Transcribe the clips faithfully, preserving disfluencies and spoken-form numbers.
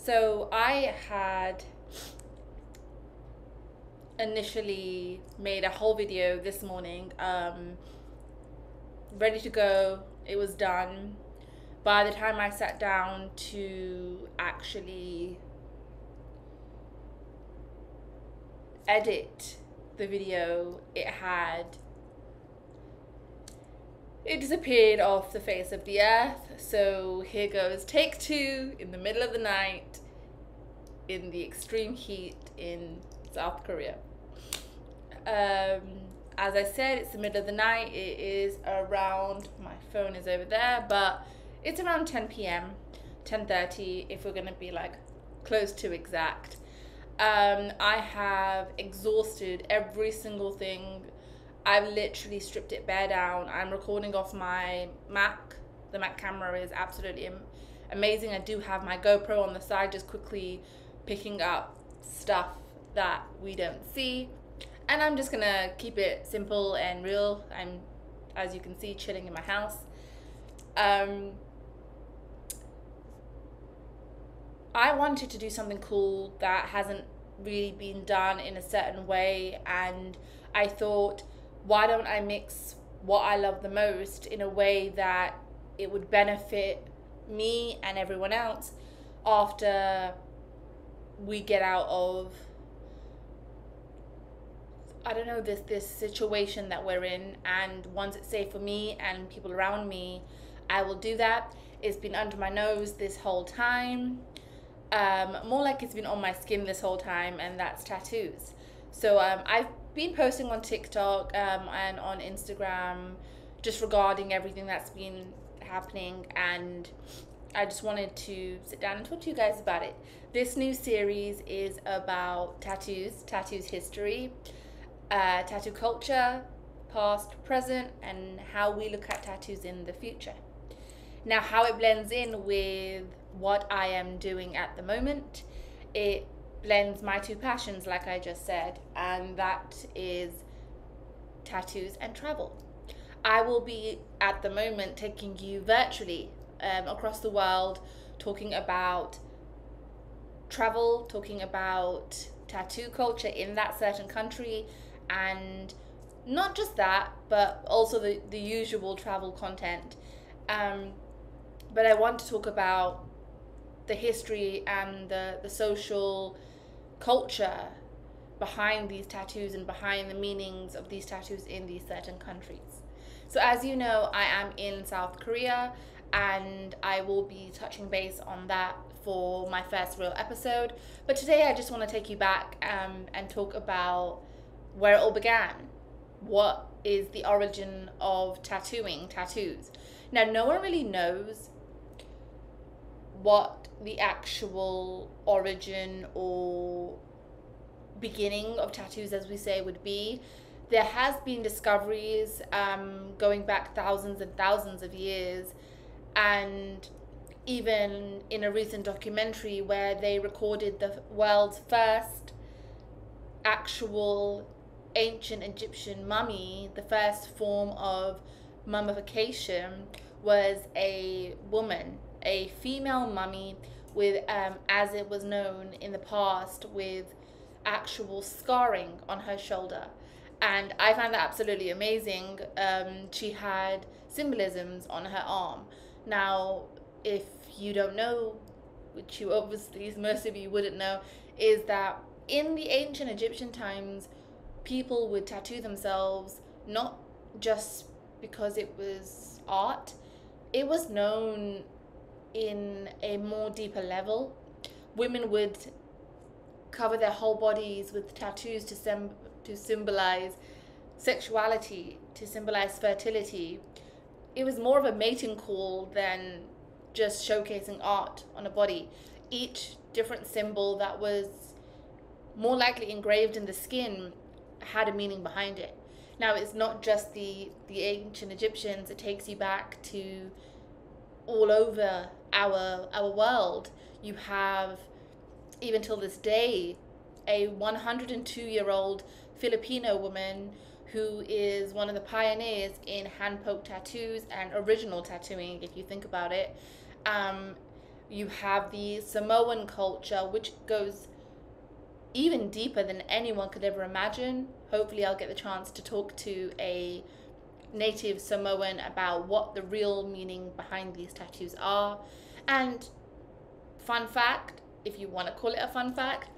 So I had initially made a whole video this morning, um, ready to go. It was done. By the time I sat down to actually edit the video, it had it disappeared off the face of the earth. So here goes take two in the middle of the night in the extreme heat in South Korea. Um, as I said, it's the middle of the night. It is around, my phone is over there, but it's around ten p m, ten thirty if we're gonna be like close to exact. Um, I have exhausted every single thing. I've literally stripped it bare down. I'm recording off my Mac. The Mac camera is absolutely am amazing. I do have my GoPro on the side, just quickly picking up stuff that we don't see. And I'm just gonna keep it simple and real. I'm, as you can see, chilling in my house. Um, I wanted to do something cool that hasn't really been done in a certain way, and I thought, why don't I mix what I love the most in a way that it would benefit me and everyone else after we get out of, I don't know, this this situation that we're in, and once it's safe for me and people around me, I will do that. It's been under my nose this whole time. Um, more like it's been on my skin this whole time, and that's tattoos. So um, I've been posting on TikTok um, and on Instagram just regarding everything that's been happening, and I just wanted to sit down and talk to you guys about it. This new series is about tattoos, tattoos history, uh, tattoo culture, past, present, and how we look at tattoos in the future. Now, how it blends in with what I am doing at the moment, it blends my two passions, like I just said, and that is tattoos and travel. I will be at the moment taking you virtually um, across the world, talking about travel, talking about tattoo culture in that certain country, and not just that, but also the, the usual travel content. Um, but I want to talk about the history and the, the social culture behind these tattoos and behind the meanings of these tattoos in these certain countries. So as you know, I am in South Korea, and I will be touching base on that for my first real episode. But today I just want to take you back um, and talk about where it all began. What is the origin of tattooing, tattoos? Now, no one really knows what the actual origin or beginning of tattoos, as we say, would be. There has been discoveries um, going back thousands and thousands of years, and even in a recent documentary where they recorded the world's first actual ancient Egyptian mummy, the first form of mummification was a woman, a female mummy with, um, as it was known in the past, with actual scarring on her shoulder. And I found that absolutely amazing. Um, she had symbolisms on her arm. Now, if you don't know, which you obviously, most of you wouldn't know, is that in the ancient Egyptian times, people would tattoo themselves not just because it was art. It was known in a more deeper level. Women would cover their whole bodies with tattoos to sem to symbolize sexuality, to symbolize fertility. It was more of a mating call than just showcasing art on a body. Each different symbol that was more likely engraved in the skin had a meaning behind it. Now, it's not just the, the ancient Egyptians. It takes you back to all over our, our world. You have, even till this day, a one hundred two year old Filipino woman who is one of the pioneers in hand-poke tattoos and original tattooing, if you think about it. Um, You have the Samoan culture, which goes even deeper than anyone could ever imagine. Hopefully, I'll get the chance to talk to a native Samoan about what the real meaning behind these tattoos are. And fun fact, if you want to call it a fun fact,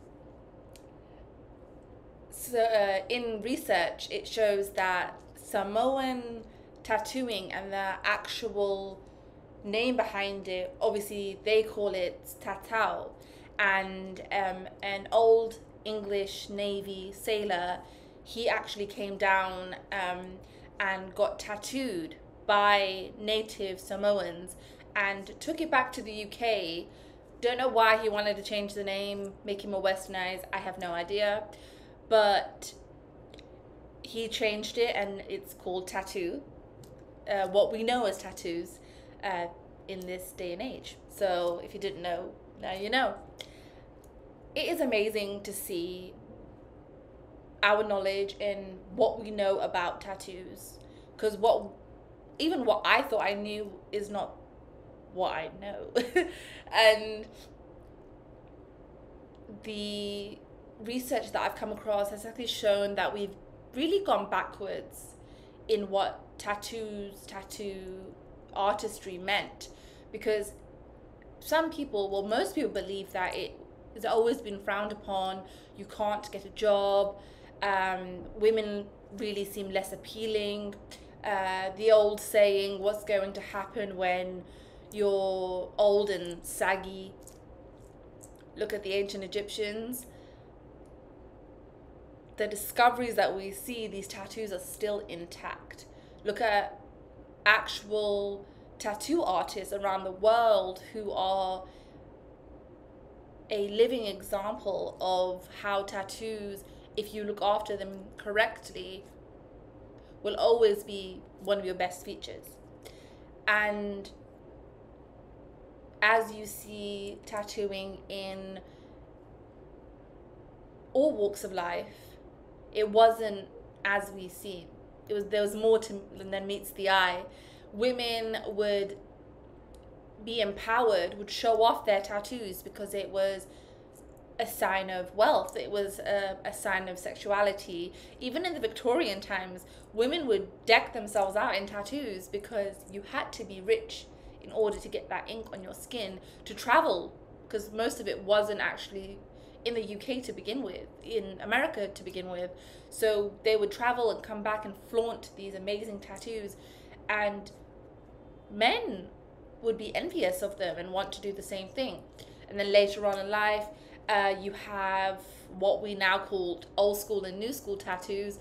so uh, in research it shows that Samoan tattooing and the actual name behind it, obviously they call it tatau, and um, an old English Navy sailor, he actually came down um, and got tattooed by native Samoans and took it back to the U K. Don't know why he wanted to change the name, make him more westernized, I have no idea. But he changed it and it's called tattoo. Uh, what we know as tattoos uh, in this day and age. So if you didn't know, now you know. It is amazing to see our knowledge in what we know about tattoos, because what even what I thought I knew is not what I know. And the research that I've come across has actually shown that we've really gone backwards in what tattoos, tattoo artistry meant, because some people, well, most people believe that it has always been frowned upon. You can't get a job. Um, women really seem less appealing. Uh, the old saying, what's going to happen when you're old and saggy? Look at the ancient Egyptians. The discoveries that we see, these tattoos are still intact. Look at actual tattoo artists around the world who are a living example of how tattoos, if you look after them correctly, will always be one of your best features. And as you see tattooing in all walks of life, it wasn't as we see. It was there was more to than meets the eye. Women would be empowered, would show off their tattoos because it was a sign of wealth. It was a, a sign of sexuality. Even in the Victorian times, women would deck themselves out in tattoos because you had to be rich in order to get that ink on your skin to travel, because most of it wasn't actually in the U K to begin with, in America to begin with. So they would travel and come back and flaunt these amazing tattoos, and men would be envious of them and want to do the same thing. And then later on in life, uh, you have what we now call old school and new school tattoos,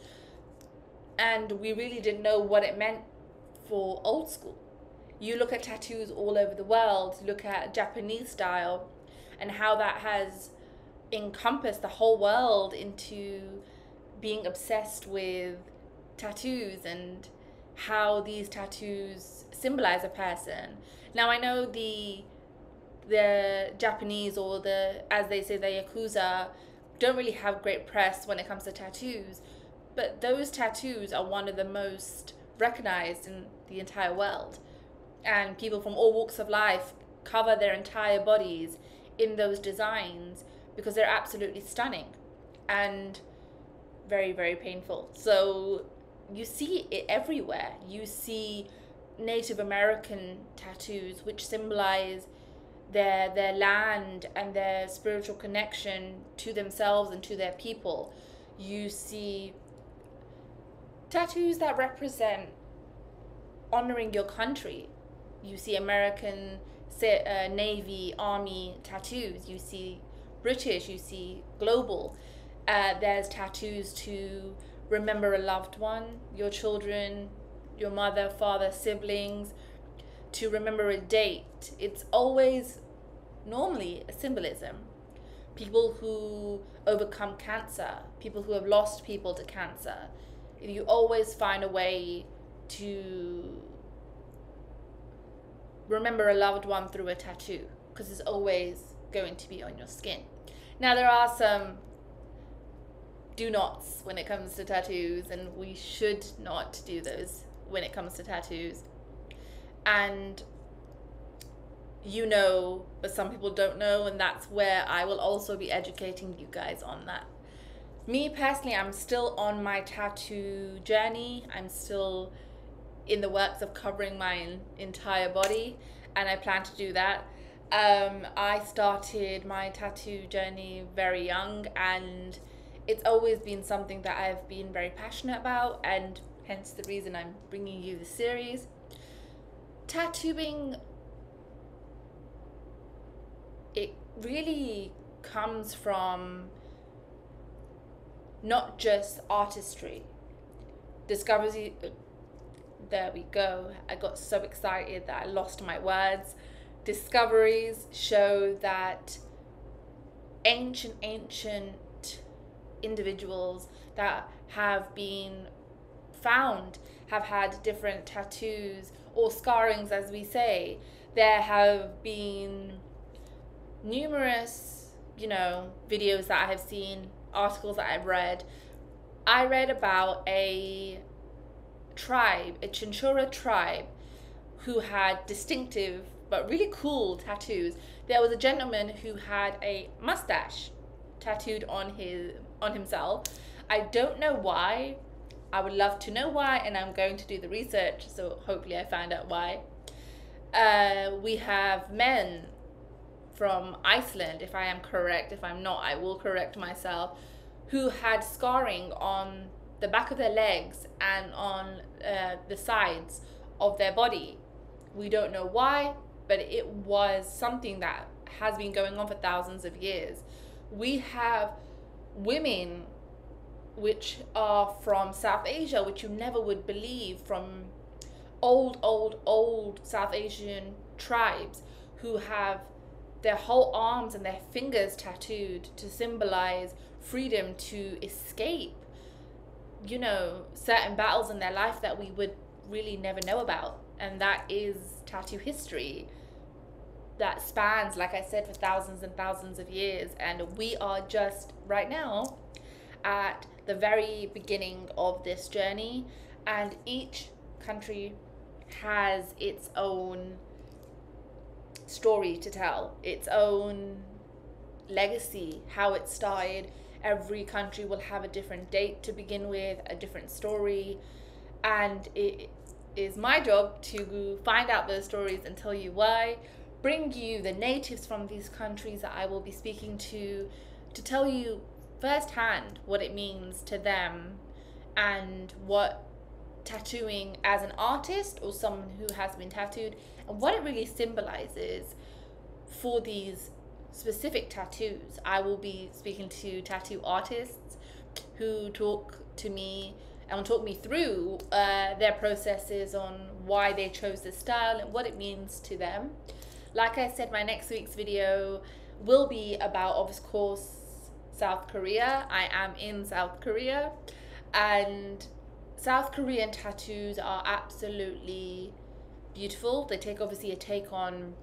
and we really didn't know what it meant for old school. You look at tattoos all over the world, look at Japanese style and how that has encompass the whole world into being obsessed with tattoos and how these tattoos symbolize a person. Now I know the the Japanese, or the, as they say, the Yakuza, don't really have great press when it comes to tattoos, but those tattoos are one of the most recognized in the entire world, and people from all walks of life cover their entire bodies in those designs because they're absolutely stunning and very, very painful. So you see it everywhere. You see Native American tattoos, which symbolize their their land and their spiritual connection to themselves and to their people. You see tattoos that represent honoring your country. You see American uh, Navy, Army tattoos. You see British, you see global. Uh, there's tattoos to remember a loved one, your children, your mother, father, siblings, to remember a date. It's always normally a symbolism. People who overcome cancer, people who have lost people to cancer, you always find a way to remember a loved one through a tattoo, because it's always going to be on your skin. Now there are some do nots when it comes to tattoos, and we should not do those when it comes to tattoos. And you know, but some people don't know, and that's where I will also be educating you guys on that. Me personally, I'm still on my tattoo journey. I'm still in the works of covering my entire body, and I plan to do that. Um, I started my tattoo journey very young, and it's always been something that I've been very passionate about, and hence the reason I'm bringing you the series. Tattooing, it really comes from not just artistry. Discovery, there we go. I got so excited that I lost my words. Discoveries show that ancient, ancient individuals that have been found have had different tattoos or scarrings, as we say. There have been numerous, you know, videos that I have seen, articles that I've read. I read about a tribe, a Chinchorro tribe, who had distinctive but really cool tattoos. There was a gentleman who had a mustache tattooed on his on himself. I don't know why. I would love to know why, and I'm going to do the research, so hopefully I find out why. Uh, we have men from Iceland, if I am correct. If I'm not, I will correct myself, who had scarring on the back of their legs and on uh, the sides of their body. We don't know why, but it was something that has been going on for thousands of years. We have women which are from South Asia, which you never would believe, from old, old, old South Asian tribes, who have their whole arms and their fingers tattooed to symbolize freedom, to escape, you know, certain battles in their life that we would really never know about. And that is tattoo history that spans, like I said, for thousands and thousands of years. And we are just right now at the very beginning of this journey, and each country has its own story to tell, its own legacy, how it started. Every country will have a different date to begin with, a different story, and it is my job to find out those stories and tell you why, bring you the natives from these countries that I will be speaking to, to tell you firsthand what it means to them and what tattooing as an artist or someone who has been tattooed, and what it really symbolizes for these specific tattoos. I will be speaking to tattoo artists who talk to me and talk me through uh, their processes on why they chose this style and what it means to them. Like I said, my next week's video will be about, of course, South Korea. I am in South Korea, and South Korean tattoos are absolutely beautiful. They take obviously a take on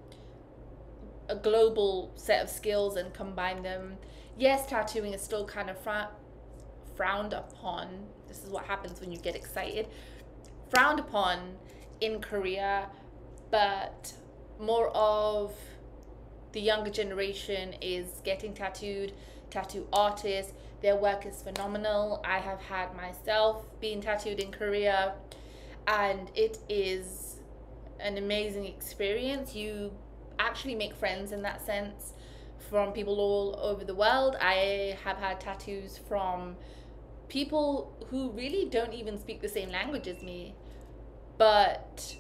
a global set of skills and combine them. Yes, tattooing is still kind of fr- frowned upon. This is what happens when you get excited. Frowned upon in Korea, but more of the younger generation is getting tattooed. Tattoo artists, their work is phenomenal. I have had myself being tattooed in Korea, and it is an amazing experience. You actually make friends in that sense from people all over the world. I have had tattoos from people who really don't even speak the same language as me, but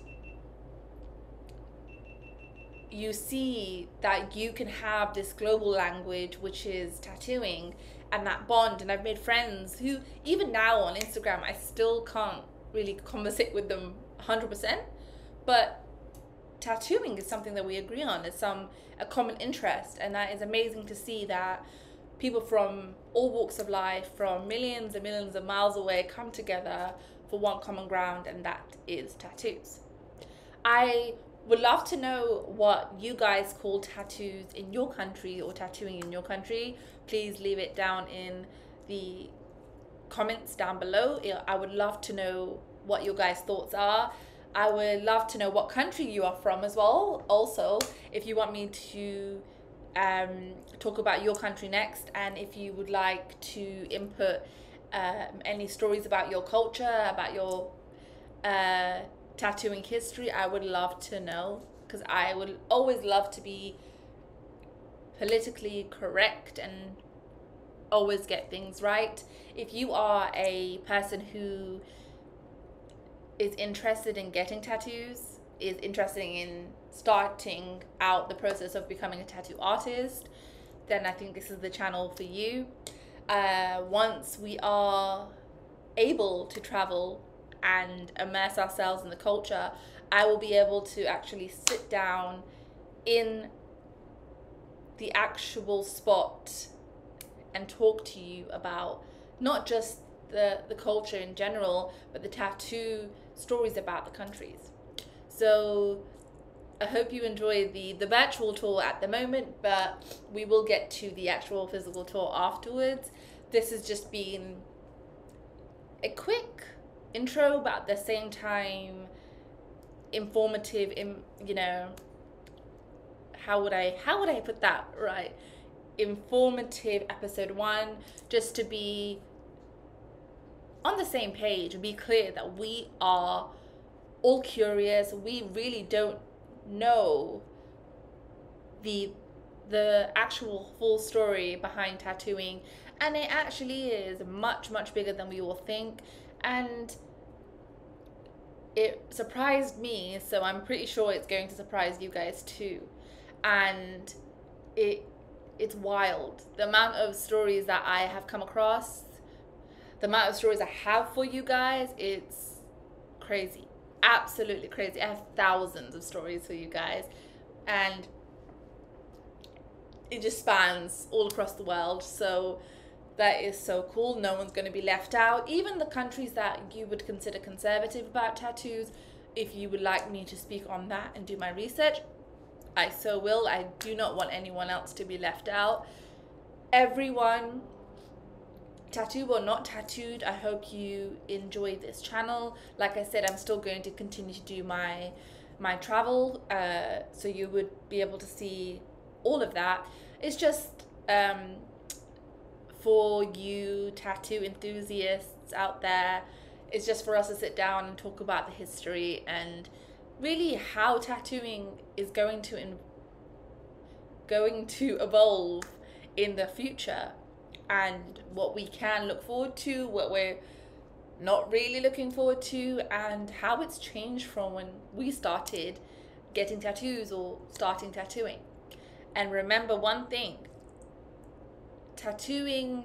you see that you can have this global language, which is tattooing, and that bond. And I've made friends who, even now on Instagram, I still can't really conversate with them one hundred percent, but tattooing is something that we agree on. It's some a common interest, and that is amazing to see that people from all walks of life, from millions and millions of miles away, come together for one common ground, and that is tattoos. I would love to know what you guys call tattoos in your country, or tattooing in your country. Please leave it down in the comments down below. I would love to know what your guys' thoughts are. I would love to know what country you are from as well. Also, if you want me to um, talk about your country next, and if you would like to input um, any stories about your culture, about your uh, tattooing history, I would love to know, because I would always love to be politically correct and always get things right. If you are a person who is interested in getting tattoos, is interested in starting out the process of becoming a tattoo artist, then I think this is the channel for you. Uh, once we are able to travel and immerse ourselves in the culture, I will be able to actually sit down in the actual spot and talk to you about not just the, the culture in general, but the tattoo stories about the countries. So I hope you enjoy the, the virtual tour at the moment, but we will get to the actual physical tour afterwards. This has just been a quick intro, but at the same time informative, in, you know, how would I how would I put that right? Informative episode one, just to be on the same page, be clear that we are all curious. We really don't know the the actual full story behind tattooing, and it actually is much much bigger than we all think, and it surprised me, so I'm pretty sure it's going to surprise you guys too. And it it's wild, the amount of stories that I have come across, the amount of stories I have for you guys. It's crazy, absolutely crazy. I have thousands of stories for you guys, and it just spans all across the world. So that is so cool. No one's going to be left out. Even the countries that you would consider conservative about tattoos, if you would like me to speak on that and do my research, I so will. I do not want anyone else to be left out. Everyone, tattooed or not tattooed, I hope you enjoy this channel. Like I said, I'm still going to continue to do my my travel, uh, so you would be able to see all of that. It's just um, for you tattoo enthusiasts out there, it's just for us to sit down and talk about the history and really how tattooing is going to in, going to evolve in the future, and what we can look forward to, what we're not really looking forward to, and how it's changed from when we started getting tattoos or starting tattooing. And remember one thing, tattooing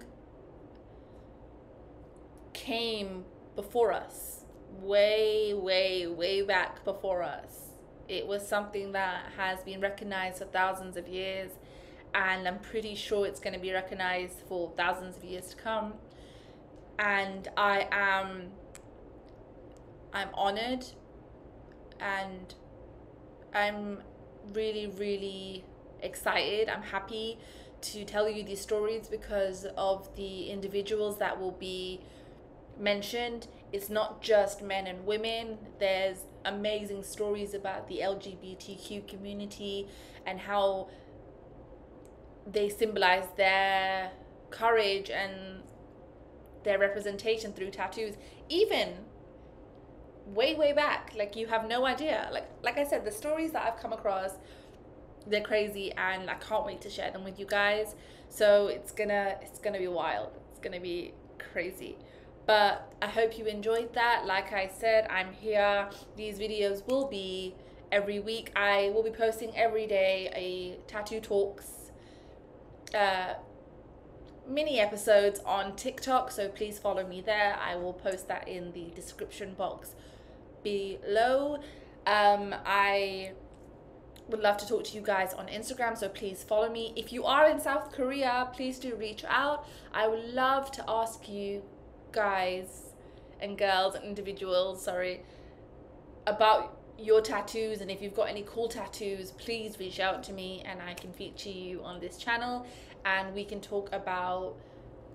came before us, way, way, way back before us. It was something that has been recognized for thousands of years, and I'm pretty sure it's going to be recognized for thousands of years to come. And I am, I'm honored, and I'm really, really excited. I'm happy to tell you these stories because of the individuals that will be mentioned. It's not just men and women. There's amazing stories about the L G B T Q community and how they symbolize their courage and their representation through tattoos, even way, way back. Like, you have no idea. Like, like I said, the stories that I've come across, they're crazy, and I can't wait to share them with you guys. So it's gonna, it's gonna be wild. It's gonna be crazy. But I hope you enjoyed that. Like I said, I'm here. These videos will be every week. I will be posting every day a tattoo talks uh, mini episodes on TikTok, so please follow me there. I will post that in the description box below. Um, I would love to talk to you guys on Instagram, so please follow me. If you are in South Korea, please do reach out. I would love to ask you guys and girls and individuals, sorry, about your tattoos, and if you've got any cool tattoos, please reach out to me and I can feature you on this channel, and we can talk about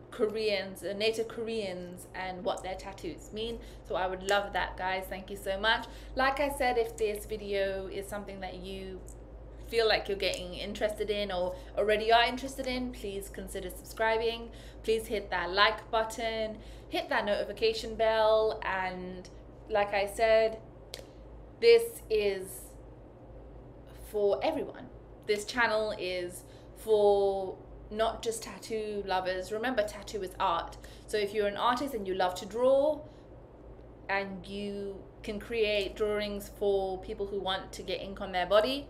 Koreans, uh, native Koreans, and what their tattoos mean. So I would love that, guys. Thank you so much. Like I said, if this video is something that you feel like you're getting interested in or already are interested in, please consider subscribing. Please hit that like button, hit that notification bell, and like I said, this is for everyone. This channel is for not just tattoo lovers. Remember, tattoo is art. So if you're an artist and you love to draw and you can create drawings for people who want to get ink on their body,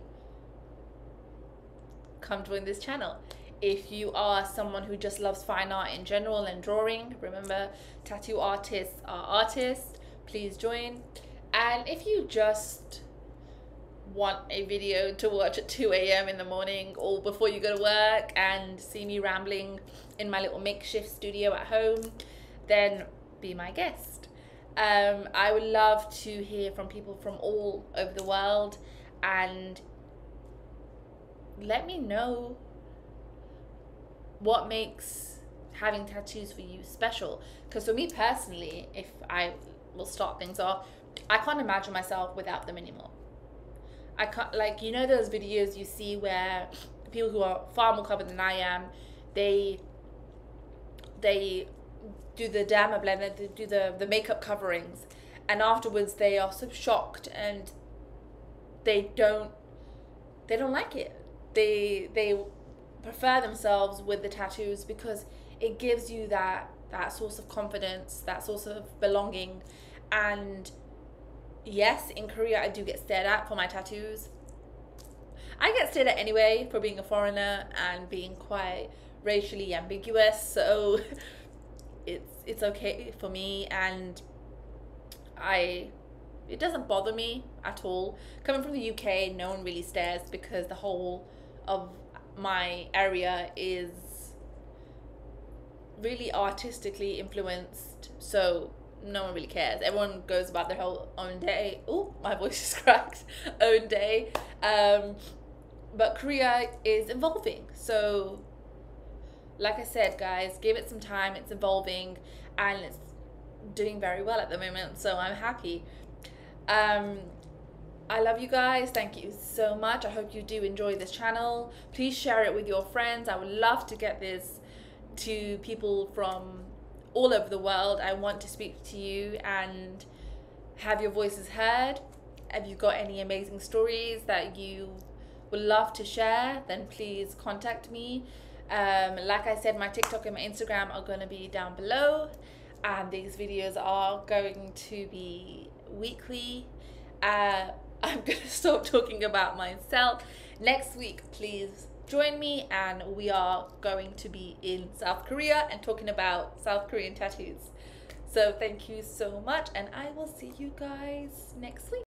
come join this channel. If you are someone who just loves fine art in general and drawing, remember, tattoo artists are artists, please join. And if you just want a video to watch at two A M in the morning or before you go to work and see me rambling in my little makeshift studio at home, then be my guest. Um, I would love to hear from people from all over the world, and let me know what makes having tattoos for you special. Because for me personally, if I will start things off, I can't imagine myself without them anymore. I can't, like, you know those videos you see where people who are far more covered than I am, they they do the derma blend, they do the, the makeup coverings, and afterwards they are so shocked and they don't they don't like it. They they prefer themselves with the tattoos because it gives you that that source of confidence, that source of belonging. And yes, in Korea I do get stared at for my tattoos. I get stared at anyway for being a foreigner and being quite racially ambiguous, so it's it's okay for me, and I it doesn't bother me at all. Coming from the U K, no one really stares because the whole of my area is really artistically influenced, so no one really cares. Everyone goes about their whole own day. Oh, my voice is cracked. Own day. Um, but Korea is evolving. So, like I said, guys, give it some time. It's evolving and it's doing very well at the moment. So I'm happy. Um, I love you guys. Thank you so much. I hope you do enjoy this channel. Please share it with your friends. I would love to get this to people from all over the world. I want to speak to you and have your voices heard. If you've got any amazing stories that you would love to share, then please contact me. Um, like I said, my TikTok and my Instagram are going to be down below, and these videos are going to be weekly. Uh, I'm going to stop talking about myself. Next week, please join me, and we are going to be in South Korea and talking about South Korean tattoos. So thank you so much, and I will see you guys next week.